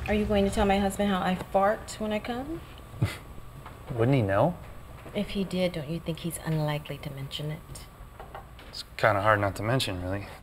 Are you going to tell my husband how I fart when I come? Wouldn't he know? If he did, don't you think he's unlikely to mention it? It's kind of hard not to mention, really.